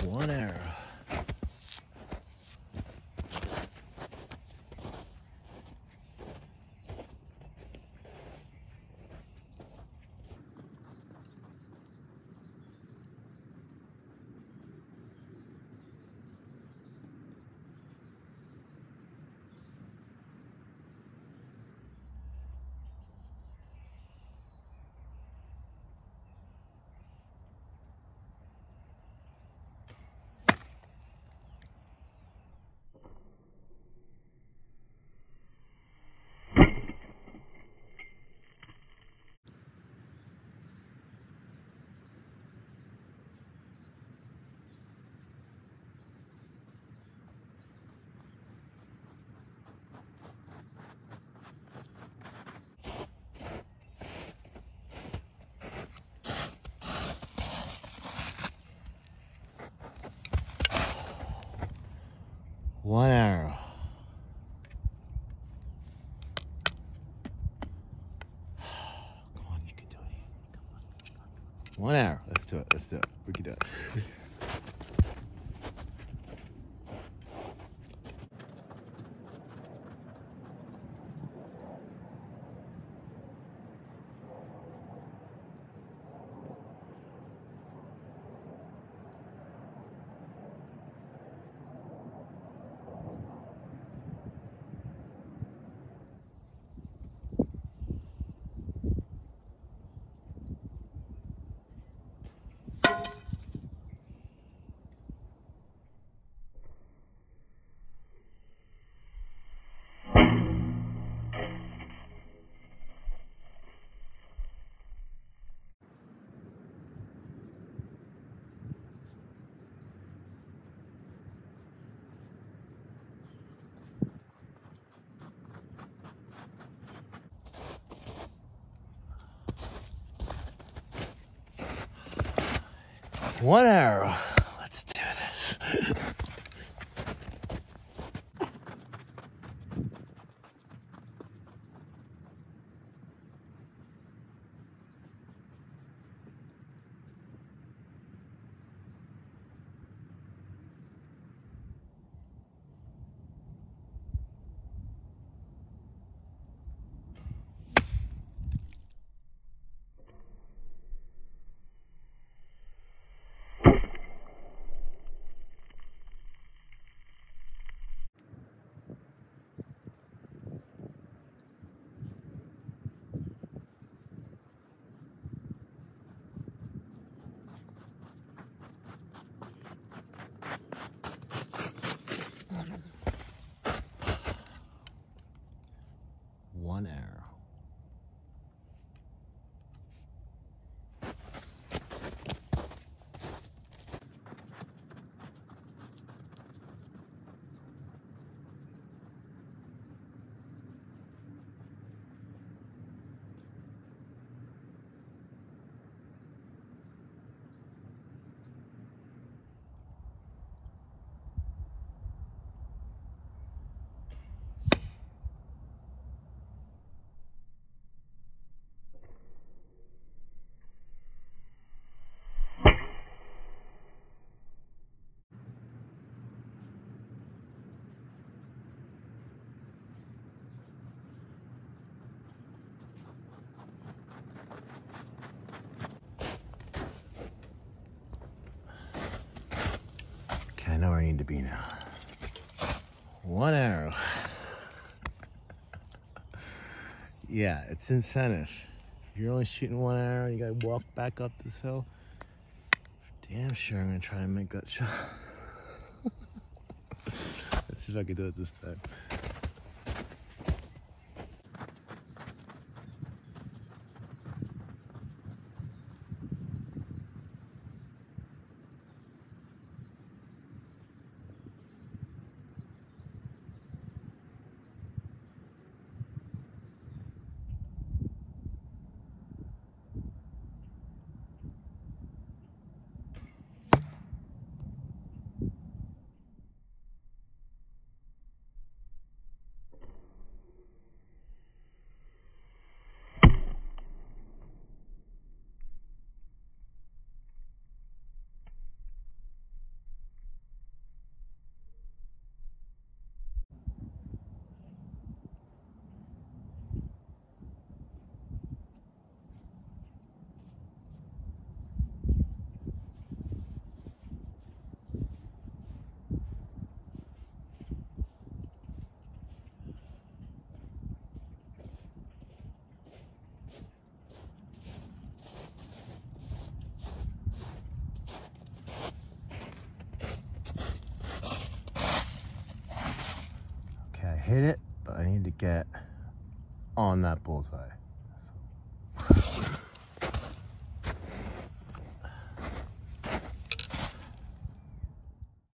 One arrow. One arrow. Come on, you can do it. Come on. One arrow. Let's do it. Let's do it. We can do it. One arrow. Let's do this. One arrow. Okay, I know where I need to be now. One arrow. Yeah, it's incentive. If you're only shooting one arrow, you gotta walk back up this hill. Damn sure I'm gonna try and make that shot. Let's see if I can do it this time. hit it, but I need to get on that bullseye.